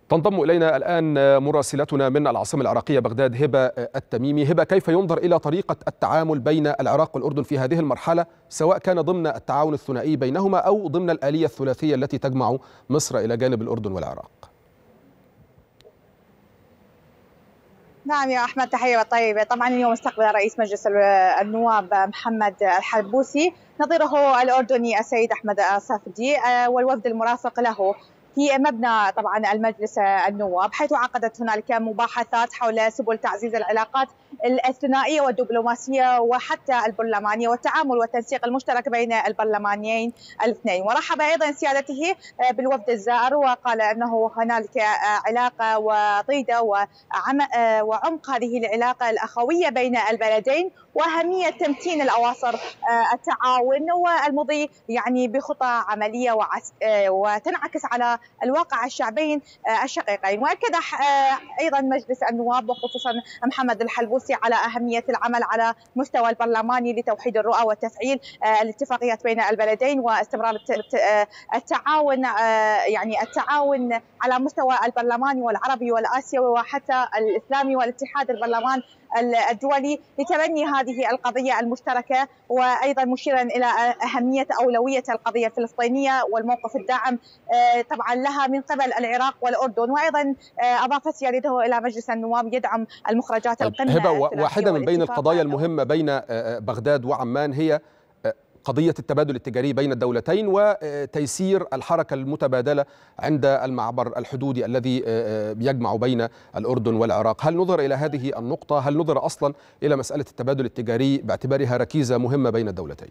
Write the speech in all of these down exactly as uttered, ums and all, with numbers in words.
تنضم إلينا الآن مراسلتنا من العاصمة العراقية بغداد هبة التميمي. هبة، كيف ينظر إلى طريقة التعامل بين العراق والأردن في هذه المرحلة، سواء كان ضمن التعاون الثنائي بينهما أو ضمن الآلية الثلاثية التي تجمع مصر إلى جانب الأردن والعراق؟ نعم يا أحمد، تحية طيبة. طبعا اليوم استقبل رئيس مجلس النواب محمد الحلبوسي نظيره الأردني السيد أحمد الصافدي والوفد المرافق له في مبنى طبعا المجلس النواب، حيث عقدت هنالك مباحثات حول سبل تعزيز العلاقات الثنائية والدبلوماسية وحتى البرلمانية والتعامل والتنسيق المشترك بين البرلمانيين الاثنين. ورحب أيضا سيادته بالوفد الزائر وقال أنه هنالك علاقة وطيدة وعمق هذه العلاقة الأخوية بين البلدين وأهمية تمتين الأواصر التعاون والمضي يعني بخطى عملية وتنعكس على الواقع الشعبين الشقيقين. وأكد أيضا مجلس النواب وخصوصا محمد الحلبوسي على أهمية العمل على مستوى البرلماني لتوحيد الرؤى وتفعيل الاتفاقيات بين البلدين واستمرار التعاون، يعني التعاون على مستوى البرلماني والعربي والآسيوي وحتى الإسلامي والاتحاد البرلمان الدولي لتبني هذه القضية المشتركة، وأيضا مشيرا إلى أهمية أولوية القضية الفلسطينية والموقف الداعم طبعا لها من قبل العراق والأردن. وأيضا أضاف سيادته إلى مجلس النواب يدعم المخرجات القمة. هبة، واحدة من بين القضايا المهمة بين بغداد وعمان هي قضية التبادل التجاري بين الدولتين وتيسير الحركة المتبادلة عند المعبر الحدودي الذي يجمع بين الأردن والعراق. هل نظر إلى هذه النقطة؟ هل نظر أصلا إلى مسألة التبادل التجاري باعتبارها ركيزة مهمة بين الدولتين؟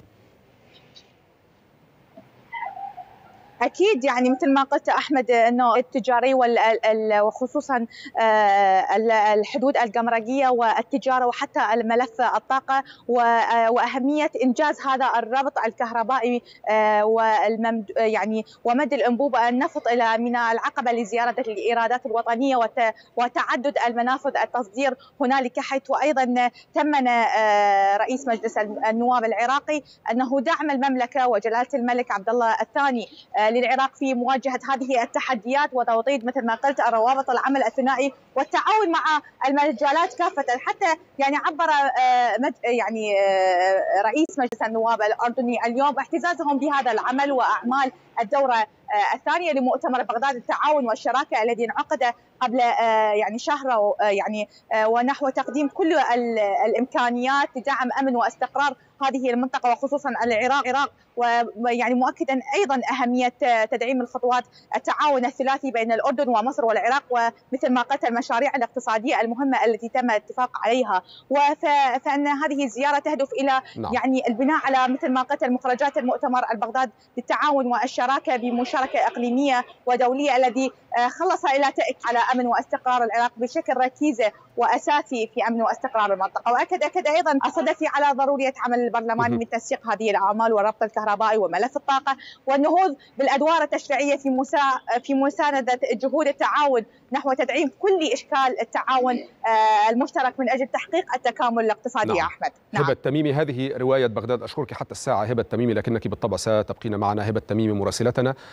أكيد، يعني مثل ما قلت أحمد أنه التجاري وخصوصا الحدود الجمركية والتجارة وحتى الملف الطاقة وأهمية إنجاز هذا الربط الكهربائي والممد يعني ومد الأنبوب النفط إلى ميناء العقبة لزيارة الإيرادات الوطنية وتعدد المنافذ التصدير هنالك، حيث أيضا ثمن رئيس مجلس النواب العراقي أنه دعم المملكة وجلالة الملك عبد الله الثاني للعراق في مواجهة هذه التحديات وتوطيد مثل ما قلت الروابط العمل الثنائي والتعاون مع المجالات كافة. حتى يعني عبر يعني رئيس مجلس النواب الأردني اليوم اعتزازهم بهذا العمل وأعمال الدورة الثانية لمؤتمر بغداد التعاون والشراكة الذي انعقد قبل يعني شهر يعني ونحو تقديم كل الإمكانيات لدعم أمن واستقرار هذه المنطقة وخصوصا العراق، ويعني مؤكدا أيضا أهمية تدعيم الخطوات التعاون الثلاثي بين الأردن ومصر والعراق ومثل ما قلت المشاريع الاقتصادية المهمة التي تم الاتفاق عليها. فإن هذه الزيارة تهدف إلى نعم. يعني البناء على مثل ما قلت مخرجات المؤتمر البغداد للتعاون والشراكة بمشاركة إقليمية ودولية الذي خلص إلى تأكيد على أمن واستقرار العراق بشكل ركيزة وأساسي في أمن واستقرار المنطقة. وأكد أكد أيضا الصدفي على ضرورية عمل البرلمان من تنسيق هذه الأعمال والربط الكهربائي وملف الطاقة والنهوض بالأدوار التشريعية في مسا في مساندة جهود التعاون نحو تدعيم كل إشكال التعاون المشترك من أجل تحقيق التكامل الاقتصادي. نعم. يا أحمد. نعم. هبة التميمي، هذه رواية بغداد. أشكرك حتى الساعة هبة التميمي، لكنك بالطبع ستبقين معنا. هبة التميمي مراسلتنا.